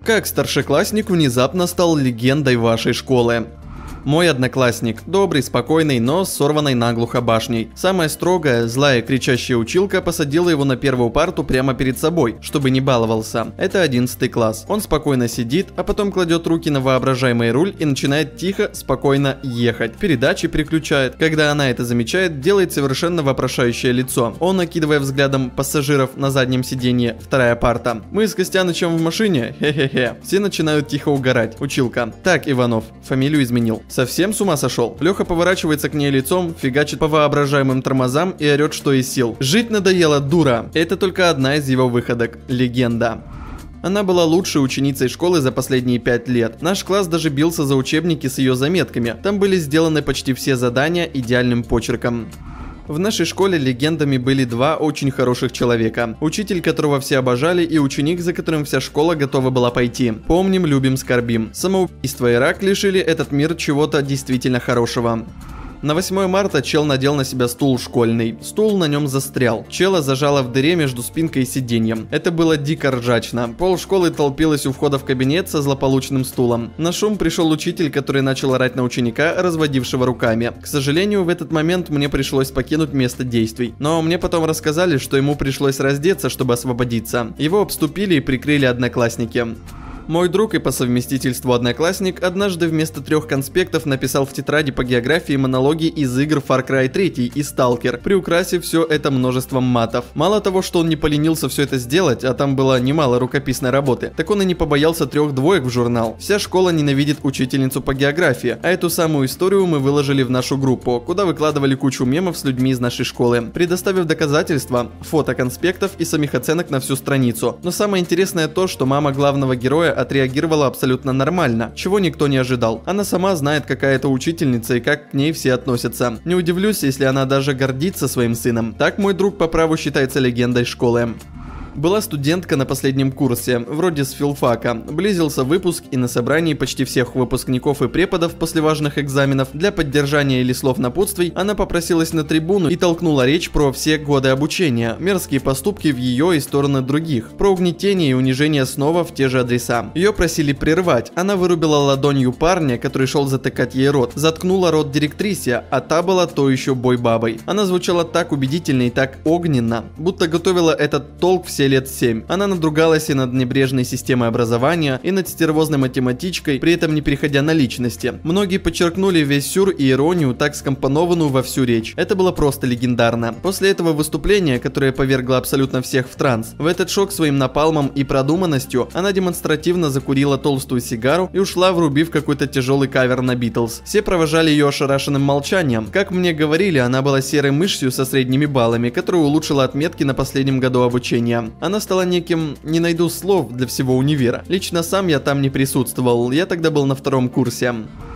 Как старшеклассник внезапно стал легендой вашей школы? Мой одноклассник, добрый, спокойный, но с сорванной наглухо башней. Самая строгая, злая, кричащая училка посадила его на первую парту прямо перед собой, чтобы не баловался. Это 11 класс. Он спокойно сидит, а потом кладет руки на воображаемый руль и начинает тихо, спокойно ехать. Передачи переключает. Когда она это замечает, делает совершенно вопрошающее лицо. Он, окидывая взглядом пассажиров на заднем сиденье, вторая парта. Мы с Костянычем в машине? Хе-хе-хе. Все начинают тихо угорать. Училка. Так, Иванов. Фамилию изменил. Совсем с ума сошел? Леха поворачивается к ней лицом, фигачит по воображаемым тормозам и орет, что из сил. Жить надоело, дура. Это только одна из его выходок. Легенда. Она была лучшей ученицей школы за последние 5 лет. Наш класс даже бился за учебники с ее заметками. Там были сделаны почти все задания идеальным почерком. В нашей школе легендами были два очень хороших человека. Учитель, которого все обожали, и ученик, за которым вся школа готова была пойти. Помним, любим, скорбим. Самоубийство и рак лишили этот мир чего-то действительно хорошего. На 8 марта чел надел на себя стул школьный. Стул на нем застрял. Чела зажало в дыре между спинкой и сиденьем. Это было дико ржачно. Пол школы толпилось у входа в кабинет со злополучным стулом. На шум пришел учитель, который начал орать на ученика, разводившего руками. К сожалению, в этот момент мне пришлось покинуть место действий. Но мне потом рассказали, что ему пришлось раздеться, чтобы освободиться. Его обступили и прикрыли одноклассники. Мой друг и по совместительству одноклассник однажды вместо 3 конспектов написал в тетради по географии монологи из игр Far Cry 3 и Stalker, приукрасив все это множеством матов. Мало того, что он не поленился все это сделать, а там было немало рукописной работы, так он и не побоялся 3 двоек в журнал. Вся школа ненавидит учительницу по географии, а эту самую историю мы выложили в нашу группу, куда выкладывали кучу мемов с людьми из нашей школы, предоставив доказательства, фото конспектов и самих оценок на всю страницу. Но самое интересное то, что мама главного героя отреагировала абсолютно нормально, чего никто не ожидал. Она сама знает, какая это учительница и как к ней все относятся. Не удивлюсь, если она даже гордится своим сыном. Так мой друг по праву считается легендой школы. Была студентка на последнем курсе, вроде с филфака. Близился выпуск, и на собрании почти всех выпускников и преподов после важных экзаменов для поддержания или слов напутствий она попросилась на трибуну и толкнула речь про все годы обучения, мерзкие поступки в ее и стороны других, про угнетение и унижение снова в те же адреса. Ее просили прервать, она вырубила ладонью парня, который шел затыкать ей рот, заткнула рот директрисе, а та была то еще бой-бабой. Она звучала так убедительно и так огненно, будто готовила этот толк все лет 7. Она надругалась и над небрежной системой образования, и над стервозной математичкой, при этом не переходя на личности. Многие подчеркнули весь сюр и иронию, так скомпонованную во всю речь. Это было просто легендарно. После этого выступления, которое повергло абсолютно всех в транс, в этот шок своим напалмом и продуманностью, она демонстративно закурила толстую сигару и ушла, врубив какой-то тяжелый кавер на Битлз. Все провожали ее ошарашенным молчанием. Как мне говорили, она была серой мышью со средними баллами, которая улучшила отметки на последнем году обучения. Она стала неким, не найду слов, для всего универа. Лично сам я там не присутствовал, я тогда был на 2 курсе.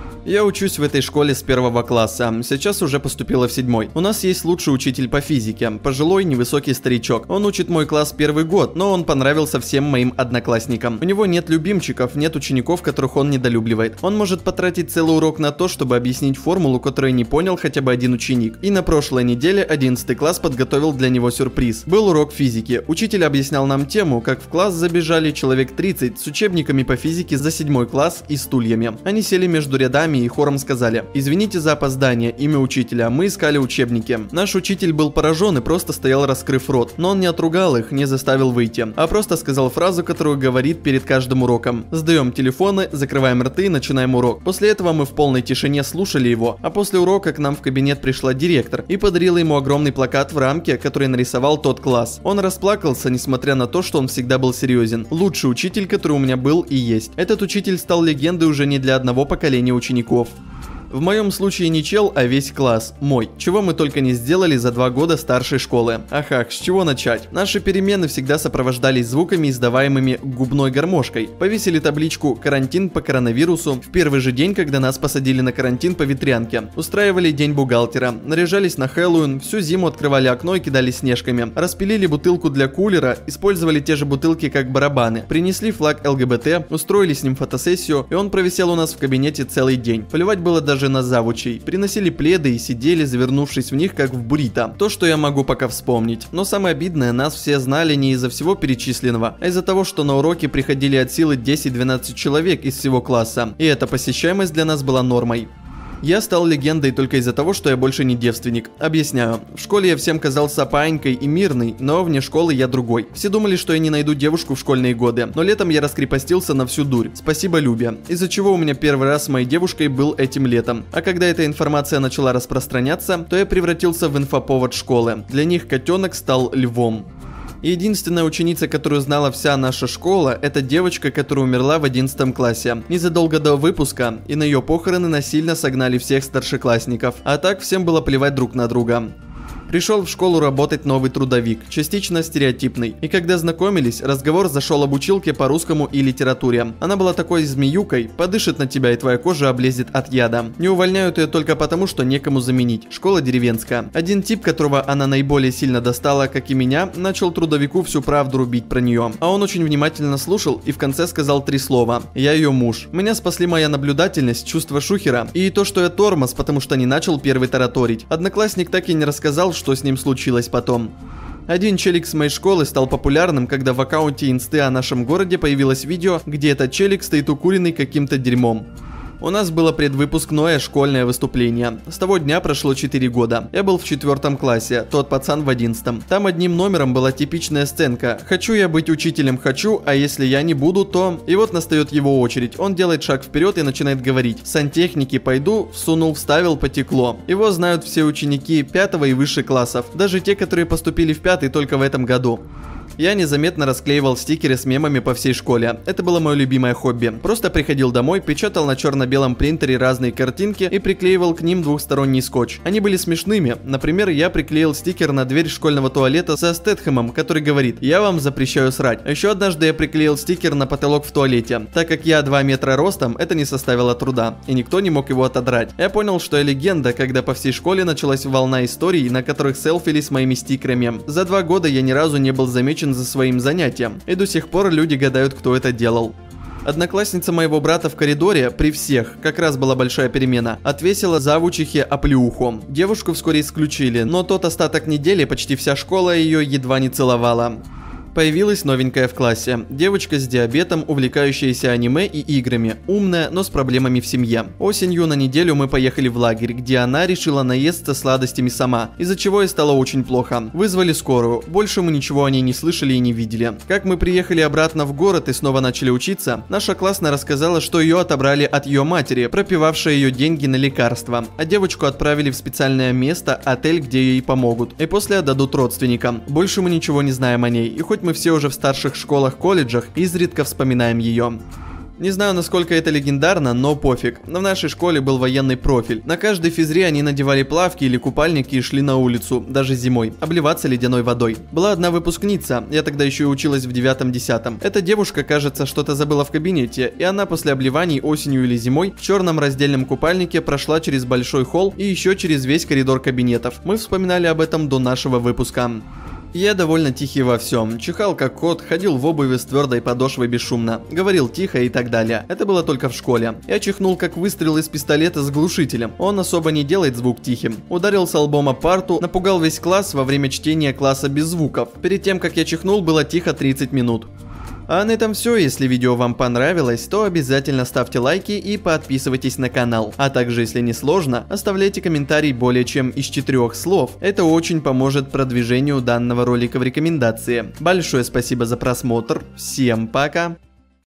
Я учусь в этой школе с 1 класса, сейчас уже поступила в 7. У нас есть лучший учитель по физике, пожилой невысокий старичок. Он учит мой класс 1 год, но он понравился всем моим одноклассникам. У него нет любимчиков, нет учеников, которых он недолюбливает. Он может потратить целый урок на то, чтобы объяснить формулу, которую не понял хотя бы один ученик. И на прошлой неделе 11 класс подготовил для него сюрприз. Был урок физики. Учитель объяснял нам тему, как в класс забежали человек 30 с учебниками по физике за 7 класс и стульями. Они сели между рядами и хором сказали: «Извините за опоздание, имя учителя, мы искали учебники». Наш учитель был поражен и просто стоял, раскрыв рот, но он не отругал их, не заставил выйти, а просто сказал фразу, которую говорит перед каждым уроком: «Сдаем телефоны, закрываем рты и начинаем урок». После этого мы в полной тишине слушали его, а после урока к нам в кабинет пришла директор и подарила ему огромный плакат в рамке, который нарисовал тот класс. Он расплакался, несмотря на то, что он всегда был серьезен. Лучший учитель, который у меня был и есть. Этот учитель стал легендой уже не для одного поколения учеников. В моем случае не чел, а весь класс. Мой. Чего мы только не сделали за 2 года старшей школы. Ах, с чего начать? Наши перемены всегда сопровождались звуками, издаваемыми губной гармошкой. Повесили табличку «Карантин по коронавирусу» в первый же день, когда нас посадили на карантин по ветрянке. Устраивали день бухгалтера. Наряжались на Хэллоуин, всю зиму открывали окно и кидали снежками. Распилили бутылку для кулера, использовали те же бутылки как барабаны. Принесли флаг ЛГБТ, устроили с ним фотосессию, и он провисел у нас в кабинете целый день. Плевать было даже даже на завучей. Приносили пледы и сидели, завернувшись в них, как в буррито. То, что я могу пока вспомнить. Но самое обидное, нас все знали не из-за всего перечисленного, а из-за того, что на уроки приходили от силы 10-12 человек из всего класса. И эта посещаемость для нас была нормой. Я стал легендой только из-за того, что я больше не девственник. Объясняю. В школе я всем казался паинькой и мирный, но вне школы я другой. Все думали, что я не найду девушку в школьные годы, но летом я раскрепостился на всю дурь. Спасибо Любе. Из-за чего у меня первый раз с моей девушкой был этим летом. А когда эта информация начала распространяться, то я превратился в инфоповод школы. Для них котенок стал львом. Единственная ученица, которую знала вся наша школа, это девочка, которая умерла в 11 классе, незадолго до выпуска, и на ее похороны насильно согнали всех старшеклассников, а так всем было плевать друг на друга. Пришел в школу работать новый трудовик, частично стереотипный. И когда знакомились, разговор зашел об училке по русскому и литературе. Она была такой змеюкой, подышит на тебя и твоя кожа облезет от яда. Не увольняют ее только потому, что некому заменить. Школа деревенская. Один тип, которого она наиболее сильно достала, как и меня, начал трудовику всю правду рубить про нее. А он очень внимательно слушал и в конце сказал 3 слова. Я ее муж. Меня спасли моя наблюдательность, чувство шухера и то, что я тормоз, потому что не начал первый тараторить. Одноклассник так и не рассказал, что с ним случилось потом. Один челик с моей школы стал популярным, когда в аккаунте инсты о нашем городе появилось видео, где этот челик стоит укуренный каким-то дерьмом. У нас было предвыпускное школьное выступление. С того дня прошло 4 года. Я был в 4 классе, тот пацан в 11. Там одним номером была типичная сценка. Хочу я быть учителем, хочу, а если я не буду, то... И вот настает его очередь. Он делает шаг вперед и начинает говорить. В сантехнике пойду, всунул, вставил, потекло. Его знают все ученики 5 и выше классов. Даже те, которые поступили в 5 только в этом году. Я незаметно расклеивал стикеры с мемами по всей школе. Это было мое любимое хобби. Просто приходил домой, печатал на черно-белом принтере разные картинки и приклеивал к ним двухсторонний скотч. Они были смешными. Например, я приклеил стикер на дверь школьного туалета со Стэтхэмом, который говорит: «Я вам запрещаю срать». А еще однажды я приклеил стикер на потолок в туалете. Так как я 2 метра ростом, это не составило труда, и никто не мог его отодрать. Я понял, что я легенда, когда по всей школе началась волна историй, на которых селфились с моими стикерами. За 2 года я ни разу не был замечен за своим занятием, и до сих пор люди гадают, кто это делал. Одноклассница моего брата в коридоре при всех, как раз была большая перемена, отвесила завучихе оплеуху. Девушку вскоре исключили, но тот остаток недели почти вся школа ее едва не целовала. Появилась новенькая в классе. Девочка с диабетом, увлекающаяся аниме и играми. Умная, но с проблемами в семье. Осенью на неделю мы поехали в лагерь, где она решила наесться сладостями сама, из-за чего ей стало очень плохо. Вызвали скорую. Больше мы ничего о ней не слышали и не видели. Как мы приехали обратно в город и снова начали учиться, наша классная рассказала, что ее отобрали от ее матери, пропивавшей ее деньги на лекарства. А девочку отправили в специальное место, отель, где ей помогут. И после отдадут родственникам. Больше мы ничего не знаем о ней. И хоть мы все уже в старших школах-колледжах, изредка вспоминаем ее. Не знаю, насколько это легендарно, но пофиг. Но в нашей школе был военный профиль. На каждой физре они надевали плавки или купальники и шли на улицу, даже зимой, обливаться ледяной водой. Была одна выпускница, я тогда еще и училась в 9-10. Эта девушка, кажется, что-то забыла в кабинете, и она после обливаний осенью или зимой в черном раздельном купальнике прошла через большой холл и еще через весь коридор кабинетов. Мы вспоминали об этом до нашего выпуска. Я довольно тихий во всем. Чихал как кот, ходил в обуви с твердой подошвой бесшумно, говорил тихо и так далее. Это было только в школе. Я чихнул как выстрел из пистолета с глушителем. Он особо не делает звук тихим. Ударился лбом о парту, напугал весь класс во время чтения класса без звуков. Перед тем, как я чихнул, было тихо 30 минут. А на этом все. Если видео вам понравилось, то обязательно ставьте лайки и подписывайтесь на канал. А также, если не сложно, оставляйте комментарий более чем из 4 слов. Это очень поможет продвижению данного ролика в рекомендации. Большое спасибо за просмотр. Всем пока!